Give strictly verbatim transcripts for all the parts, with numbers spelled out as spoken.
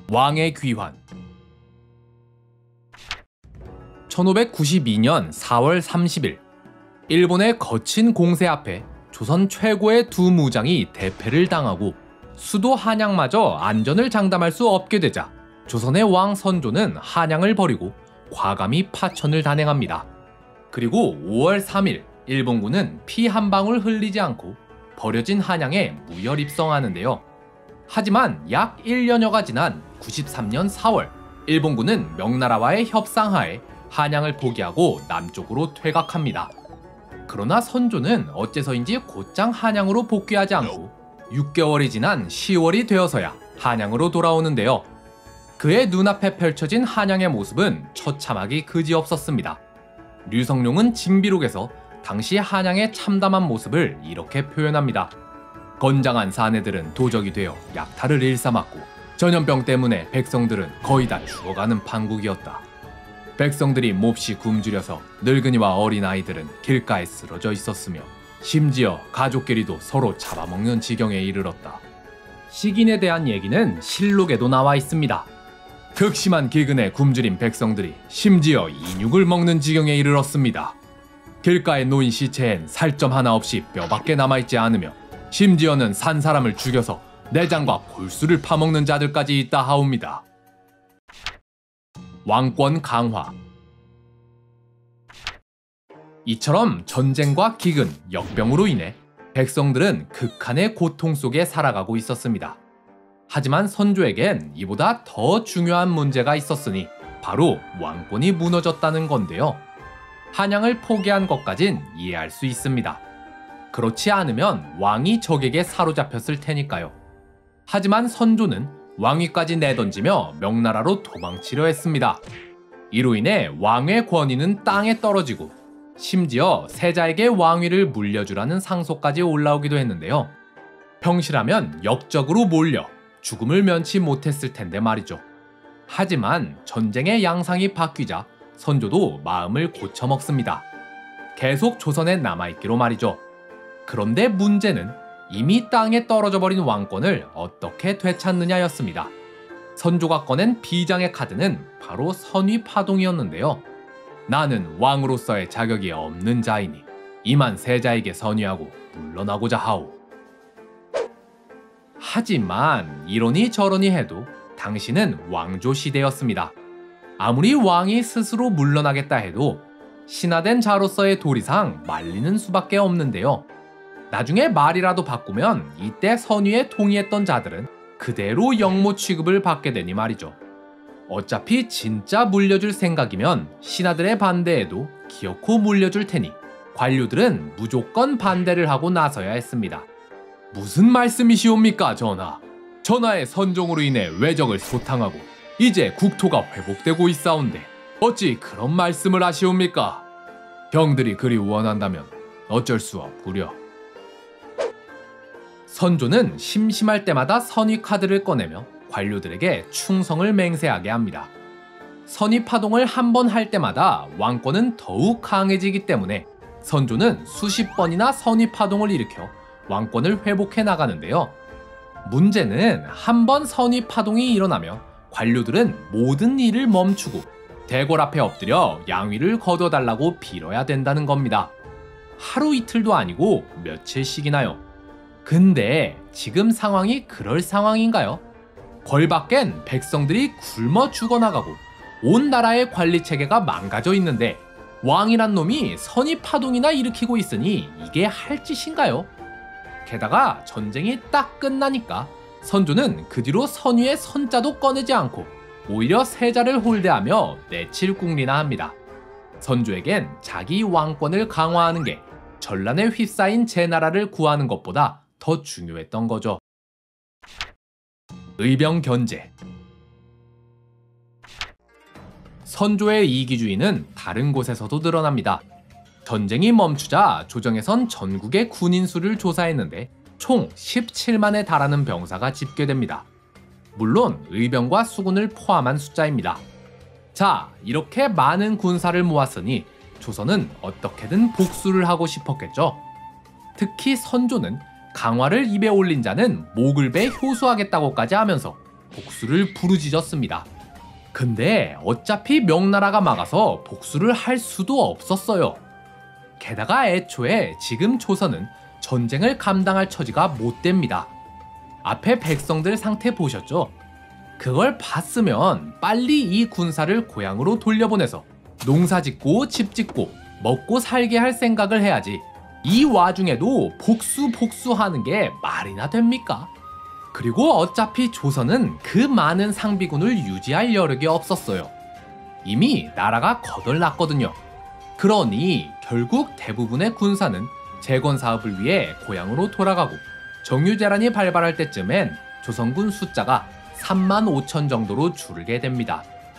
왕의 귀환. 천오백구십이 년 사월 삼십일, 일본의 거친 공세 앞에 조선 최고의 두 무장이 대패를 당하고 수도 한양마저 안전을 장담할 수 없게 되자 조선의 왕 선조는 한양을 버리고 과감히 파천을 단행합니다. 그리고 오월 삼일 일본군은 피 한 방울 흘리지 않고 버려진 한양에 무혈 입성하는데요. 하지만 약 일 년여가 지난 구십삼 년 사월 일본군은 명나라와의 협상하에 한양을 포기하고 남쪽으로 퇴각합니다. 그러나 선조는 어째서인지 곧장 한양으로 복귀하지 않고 육 개월이 지난 시월이 되어서야 한양으로 돌아오는데요. 그의 눈앞에 펼쳐진 한양의 모습은 처참하기 그지없었습니다. 류성룡은 징비록에서 당시 한양의 참담한 모습을 이렇게 표현합니다. 건장한 사내들은 도적이 되어 약탈을 일삼았고 전염병 때문에 백성들은 거의 다 죽어가는 판국이었다. 백성들이 몹시 굶주려서 늙은이와 어린아이들은 길가에 쓰러져 있었으며 심지어 가족끼리도 서로 잡아먹는 지경에 이르렀다. 식인에 대한 얘기는 실록에도 나와 있습니다. 극심한 기근에 굶주린 백성들이 심지어 인육을 먹는 지경에 이르렀습니다. 길가에 놓인 시체엔 살점 하나 없이 뼈밖에 남아있지 않으며 심지어는 산 사람을 죽여서 내장과 골수를 파먹는 자들까지 있다 하옵니다. 왕권 강화. 이처럼 전쟁과 기근, 역병으로 인해 백성들은 극한의 고통 속에 살아가고 있었습니다. 하지만 선조에겐 이보다 더 중요한 문제가 있었으니 바로 왕권이 무너졌다는 건데요. 한양을 포기한 것까진 이해할 수 있습니다. 그렇지 않으면 왕이 적에게 사로잡혔을 테니까요. 하지만 선조는 왕위까지 내던지며 명나라로 도망치려 했습니다. 이로 인해 왕의 권위는 땅에 떨어지고 심지어 세자에게 왕위를 물려주라는 상소까지 올라오기도 했는데요. 평시라면 역적으로 몰려 죽음을 면치 못했을 텐데 말이죠. 하지만 전쟁의 양상이 바뀌자 선조도 마음을 고쳐먹습니다. 계속 조선에 남아있기로 말이죠. 그런데 문제는 이미 땅에 떨어져 버린 왕권을 어떻게 되찾느냐였습니다. 선조가 꺼낸 비장의 카드는 바로 선위파동이었는데요. 나는 왕으로서의 자격이 없는 자이니 이만 세자에게 선위하고 물러나고자 하오. 하지만 이러니 저러니 해도 당시는 왕조 시대였습니다. 아무리 왕이 스스로 물러나겠다 해도 신하된 자로서의 도리상 말리는 수밖에 없는데요. 나중에 말이라도 바꾸면 이때 선위에 동의했던 자들은 그대로 영모 취급을 받게 되니 말이죠. 어차피 진짜 물려줄 생각이면 신하들의 반대에도 기어코 물려줄 테니 관료들은 무조건 반대를 하고 나서야 했습니다. 무슨 말씀이시옵니까, 전하? 전하의 선종으로 인해 외적을 소탕하고 이제 국토가 회복되고 있사온데 어찌 그런 말씀을 하시옵니까? 병들이 그리 원한다면 어쩔 수 없구려. 선조는 심심할 때마다 선위 카드를 꺼내며 관료들에게 충성을 맹세하게 합니다. 선위 파동을 한 번 할 때마다 왕권은 더욱 강해지기 때문에 선조는 수십 번이나 선위 파동을 일으켜 왕권을 회복해 나가는데요. 문제는 한 번 선위 파동이 일어나며 관료들은 모든 일을 멈추고 대궐 앞에 엎드려 양위를 거둬달라고 빌어야 된다는 겁니다. 하루 이틀도 아니고 며칠씩이나요. 근데 지금 상황이 그럴 상황인가요? 궐 밖엔 백성들이 굶어 죽어나가고 온 나라의 관리체계가 망가져 있는데 왕이란 놈이 선위 파동이나 일으키고 있으니 이게 할 짓인가요? 게다가 전쟁이 딱 끝나니까 선조는 그 뒤로 선위의 선자도 꺼내지 않고 오히려 세자를 홀대하며 내칠궁리나 합니다. 선조에겐 자기 왕권을 강화하는 게 전란에 휩싸인 제 나라를 구하는 것보다 더 중요했던 거죠. 의병 견제. 선조의 이기주의는 다른 곳에서도 드러납니다. 전쟁이 멈추자 조정에선 전국의 군인 수를 조사했는데 총 십칠만에 달하는 병사가 집계됩니다. 물론 의병과 수군을 포함한 숫자입니다. 자, 이렇게 많은 군사를 모았으니 조선은 어떻게든 복수를 하고 싶었겠죠. 특히 선조는 강화를 입에 올린 자는 목을 배 효수하겠다고까지 하면서 복수를 부르짖었습니다. 근데 어차피 명나라가 막아서 복수를 할 수도 없었어요. 게다가 애초에 지금 조선은 전쟁을 감당할 처지가 못 됩니다. 앞에 백성들 상태 보셨죠? 그걸 봤으면 빨리 이 군사를 고향으로 돌려보내서 농사 짓고 집 짓고 먹고 살게 할 생각을 해야지. 이 와중에도 복수 복수하는 게 말이나 됩니까? 그리고 어차피 조선은 그 많은 상비군을 유지할 여력이 없었어요. 이미 나라가 거덜났거든요. 그러니 결국 대부분의 군사는 재건 사업을 위해 고향으로 돌아가고 정유재란이 발발할 때쯤엔 조선군 숫자가 삼만 오천 정도로 줄게 됩니다.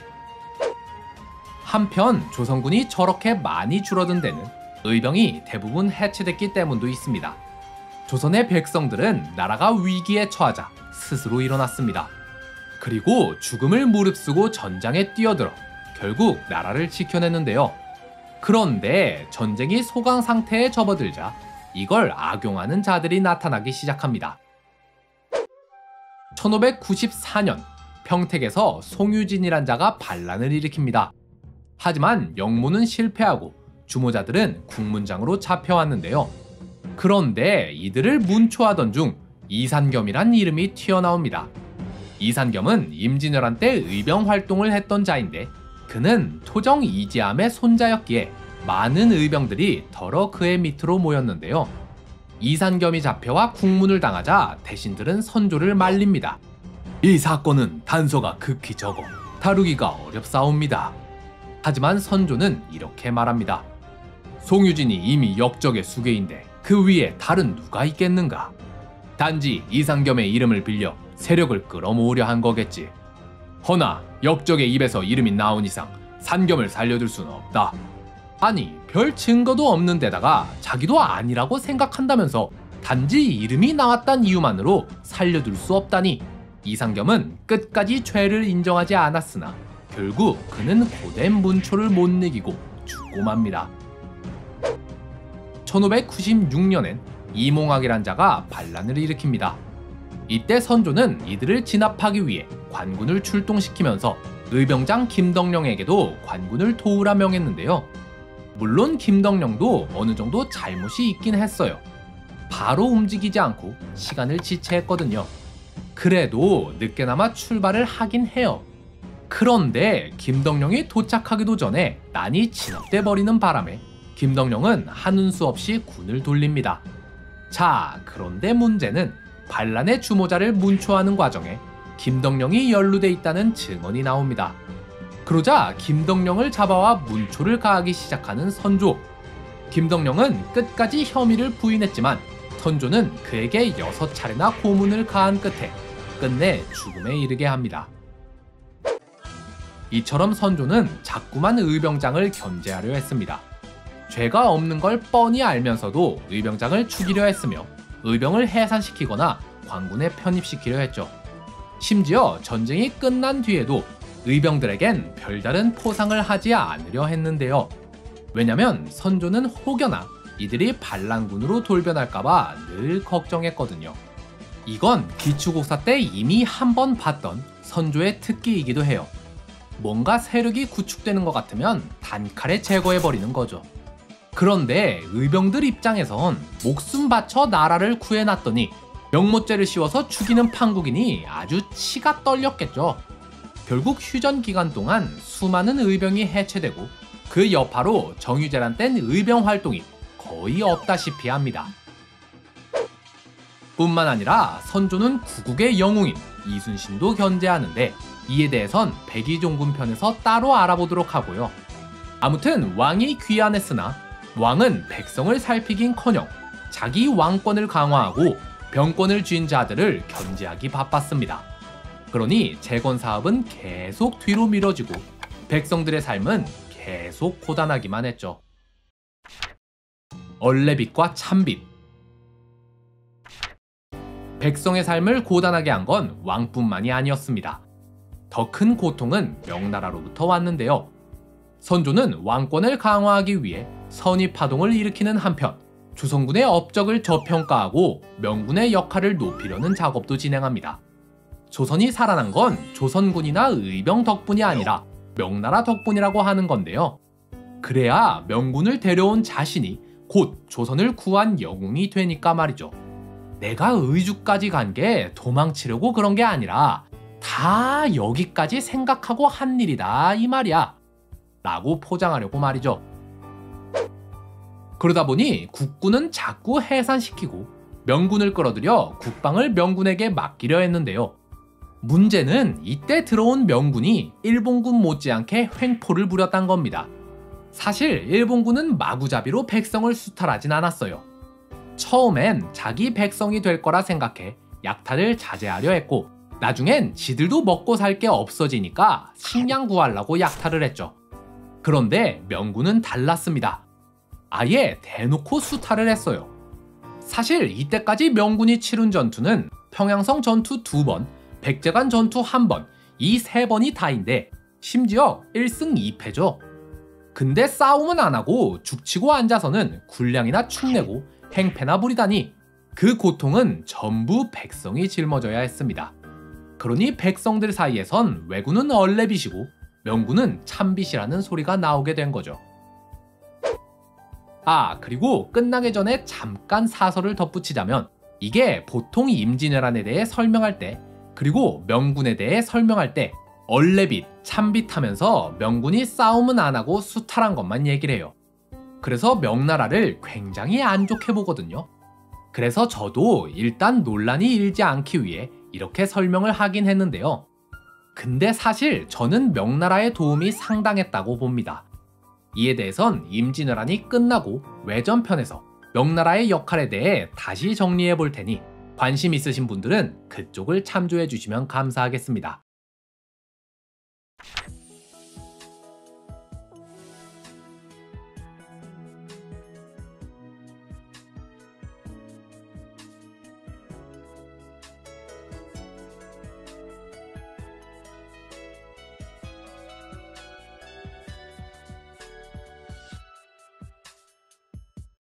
한편 조선군이 저렇게 많이 줄어든 데는 의병이 대부분 해체됐기 때문도 있습니다. 조선의 백성들은 나라가 위기에 처하자 스스로 일어났습니다. 그리고 죽음을 무릅쓰고 전장에 뛰어들어 결국 나라를 지켜냈는데요. 그런데 전쟁이 소강 상태에 접어들자 이걸 악용하는 자들이 나타나기 시작합니다. 천오백구십사 년 평택에서 송유진이란 자가 반란을 일으킵니다. 하지만 영모는 실패하고 주모자들은 국문장으로 잡혀왔는데요. 그런데 이들을 문초하던 중 이산겸이란 이름이 튀어나옵니다. 이산겸은 임진왜란 때 의병 활동을 했던 자인데 그는 토정 이지암의 손자였기에 많은 의병들이 덜어 그의 밑으로 모였는데요. 이산겸이 잡혀와 국문을 당하자 대신들은 선조를 말립니다. 이 사건은 단서가 극히 적어 다루기가 어렵사옵니다. 하지만 선조는 이렇게 말합니다. 송유진이 이미 역적의 수괴인데 그 위에 다른 누가 있겠는가? 단지 이산겸의 이름을 빌려 세력을 끌어모으려 한 거겠지. 허나 역적의 입에서 이름이 나온 이상 산겸을 살려둘 수는 없다. 아니 별 증거도 없는 데다가 자기도 아니라고 생각한다면서 단지 이름이 나왔단 이유만으로 살려둘 수 없다니 이산겸은 끝까지 죄를 인정하지 않았으나 결국 그는 고된 문초를 못 이기고 죽고 맙니다. 천오백구십육 년엔 이몽학이란 자가 반란을 일으킵니다. 이때 선조는 이들을 진압하기 위해 관군을 출동시키면서 의병장 김덕령에게도 관군을 도우라 명했는데요. 물론 김덕령도 어느 정도 잘못이 있긴 했어요. 바로 움직이지 않고 시간을 지체했거든요. 그래도 늦게나마 출발을 하긴 해요. 그런데 김덕령이 도착하기도 전에 난이 진압돼 버리는 바람에 김덕령은 하는 수 없이 군을 돌립니다. 자, 그런데 문제는 반란의 주모자를 문초하는 과정에 김덕령이 연루돼 있다는 증언이 나옵니다. 그러자 김덕령을 잡아와 문초를 가하기 시작하는 선조. 김덕령은 끝까지 혐의를 부인했지만 선조는 그에게 여섯 차례나 고문을 가한 끝에 끝내 죽음에 이르게 합니다. 이처럼 선조는 자꾸만 의병장을 견제하려 했습니다. 죄가 없는 걸 뻔히 알면서도 의병장을 죽이려 했으며 의병을 해산시키거나 관군에 편입시키려 했죠. 심지어 전쟁이 끝난 뒤에도 의병들에겐 별다른 포상을 하지 않으려 했는데요. 왜냐면 선조는 혹여나 이들이 반란군으로 돌변할까봐 늘 걱정했거든요. 이건 기축옥사 때 이미 한번 봤던 선조의 특기이기도 해요. 뭔가 세력이 구축되는 것 같으면 단칼에 제거해버리는 거죠. 그런데 의병들 입장에선 목숨 바쳐 나라를 구해놨더니 명모죄를 씌워서 죽이는 판국이니 아주 치가 떨렸겠죠. 결국 휴전 기간 동안 수많은 의병이 해체되고 그 여파로 정유재란 땐 의병 활동이 거의 없다시피 합니다. 뿐만 아니라 선조는 구국의 영웅인 이순신도 견제하는데 이에 대해선 백의종군 편에서 따로 알아보도록 하고요. 아무튼 왕이 귀환했으나 왕은 백성을 살피긴커녕 자기 왕권을 강화하고 병권을 쥔 자들을 견제하기 바빴습니다. 그러니 재건 사업은 계속 뒤로 미뤄지고 백성들의 삶은 계속 고단하기만 했죠. 얼레빚과 찬빚. 백성의 삶을 고단하게 한 건 왕뿐만이 아니었습니다. 더 큰 고통은 명나라로부터 왔는데요. 선조는 왕권을 강화하기 위해 선의파동을 일으키는 한편 조선군의 업적을 저평가하고 명군의 역할을 높이려는 작업도 진행합니다. 조선이 살아난 건 조선군이나 의병 덕분이 아니라 명나라 덕분이라고 하는 건데요. 그래야 명군을 데려온 자신이 곧 조선을 구한 영웅이 되니까 말이죠. 내가 의주까지 간 게 도망치려고 그런 게 아니라 다 여기까지 생각하고 한 일이다 이 말이야 라고 포장하려고 말이죠. 그러다 보니 국군은 자꾸 해산시키고 명군을 끌어들여 국방을 명군에게 맡기려 했는데요. 문제는 이때 들어온 명군이 일본군 못지않게 횡포를 부렸단 겁니다. 사실 일본군은 마구잡이로 백성을 수탈하진 않았어요. 처음엔 자기 백성이 될 거라 생각해 약탈을 자제하려 했고, 나중엔 지들도 먹고 살 게 없어지니까 식량 구하려고 약탈을 했죠. 그런데 명군은 달랐습니다. 아예 대놓고 수탈을 했어요. 사실 이때까지 명군이 치른 전투는 평양성 전투 두 번, 백제간 전투 한 번, 이 세 번이 다인데 심지어 일승 이패죠. 근데 싸움은 안 하고 죽치고 앉아서는 군량이나 축내고 행패나 부리다니 그 고통은 전부 백성이 짊어져야 했습니다. 그러니 백성들 사이에선 왜군은 얼레빗이고 명군은 참빗이라는 소리가 나오게 된 거죠. 아, 그리고 끝나기 전에 잠깐 사설을 덧붙이자면, 이게 보통 임진왜란에 대해 설명할 때, 그리고 명군에 대해 설명할 때 얼레빗, 참빗 하면서 명군이 싸움은 안 하고 수탈한 것만 얘기를 해요. 그래서 명나라를 굉장히 안 좋게 보거든요. 그래서 저도 일단 논란이 일지 않기 위해 이렇게 설명을 하긴 했는데요. 근데 사실 저는 명나라의 도움이 상당했다고 봅니다. 이에 대해선 임진왜란이 끝나고 외전편에서 명나라의 역할에 대해 다시 정리해 볼 테니 관심 있으신 분들은 그쪽을 참조해 주시면 감사하겠습니다.